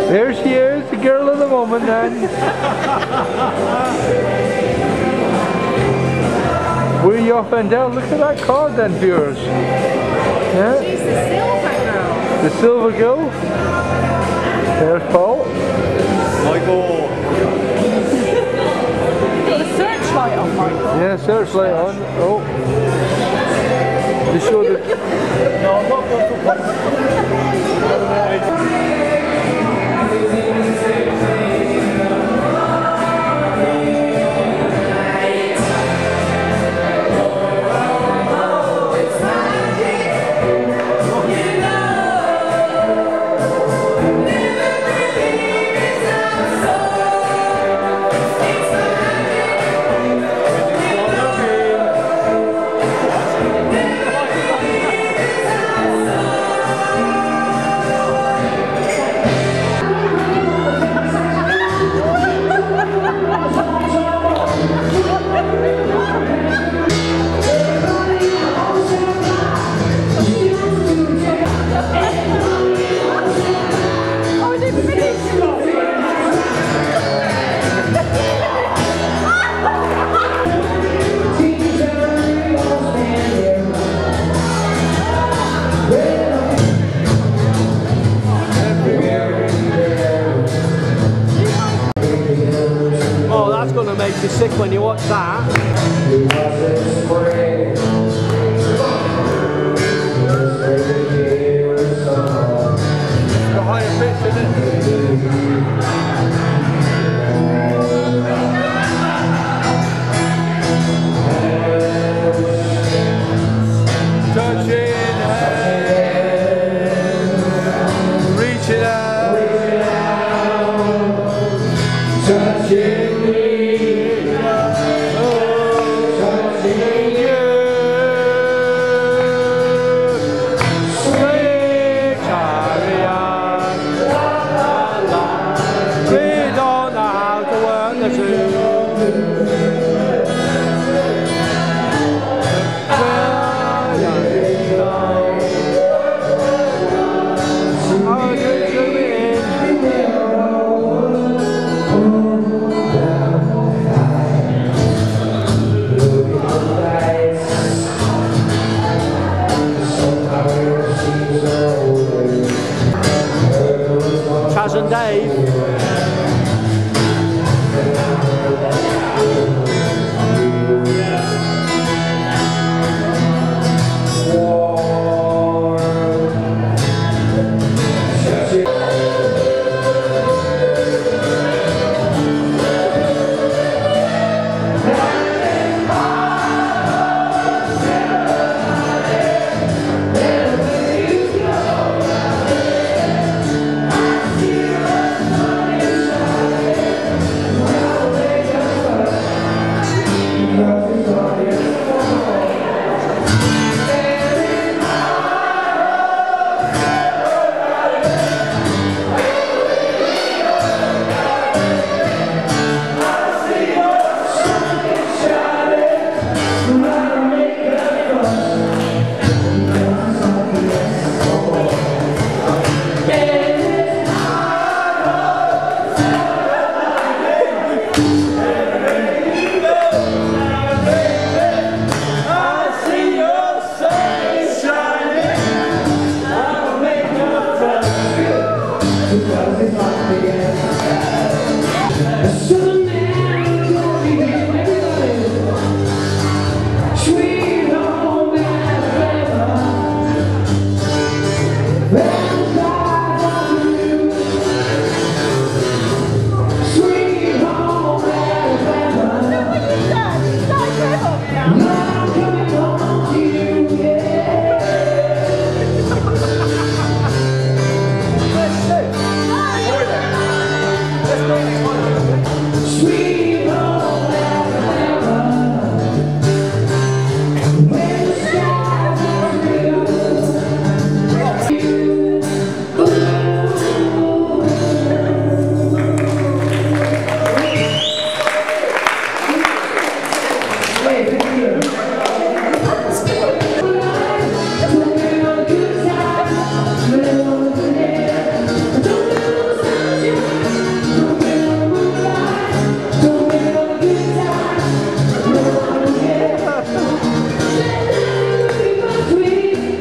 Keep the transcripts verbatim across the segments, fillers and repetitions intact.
There she is, the girl of the moment then. Were you off and down? Look at that card then, viewers. Yeah? She's the silver girl. The silver girl. There's Paul. Michael. Got the searchlight on, Michael. Yeah, searchlight on. Oh. You show the... No, I'm not going to make you sick when you watch that. The higher pitch, isn't touching hands, reaching out, touching me. Chaz and Dave. I see you.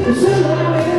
It's so loud.